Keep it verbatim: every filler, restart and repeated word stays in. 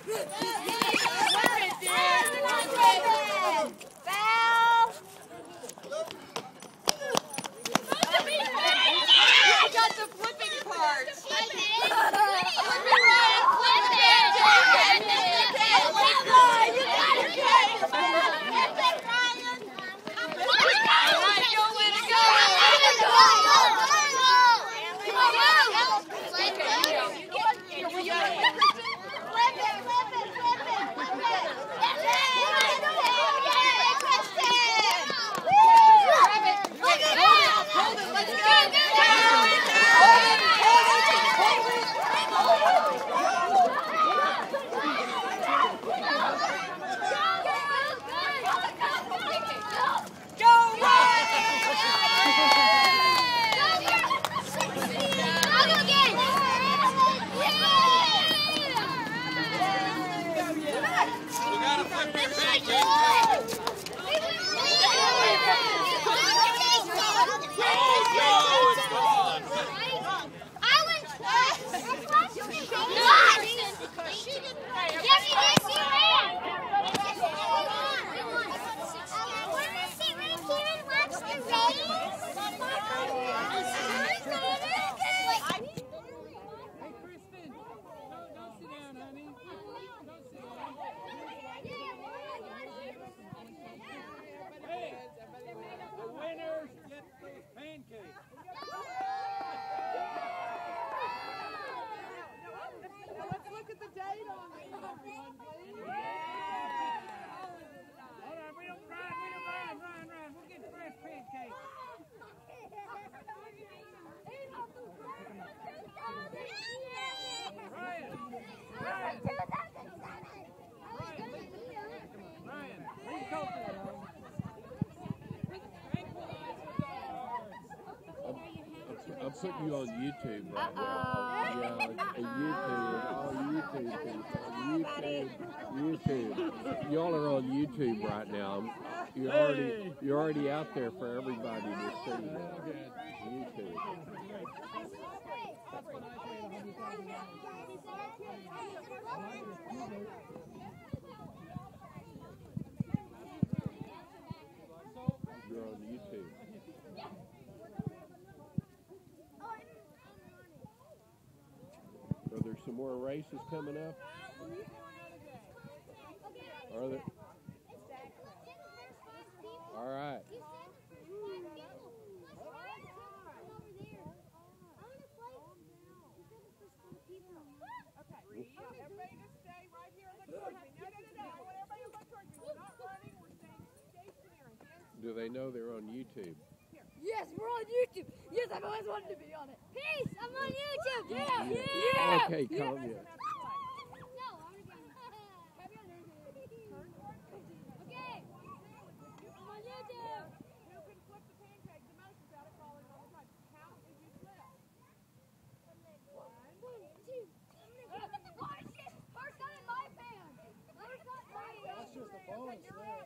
I'm putting you on YouTube right now. Yeah, YouTube, oh YouTube people, YouTube, YouTube. Y'all are on YouTube right now. You're already, you're already out there for everybody to see. YouTube. You're on YouTube. Are there some more races coming up? Are there? All right. Do they know they're on YouTube? Yes, we're on YouTube. Yes, I've always wanted to be on it. Peace, I'm on YouTube. Yeah, yeah. yeah. Okay, calm down. Okay. I'm on YouTube. You can flip the pancake the most without it falling all the time. How did you flip? One, two. Oh shit! First got in my pan. First got my pan. That's just a bonus there.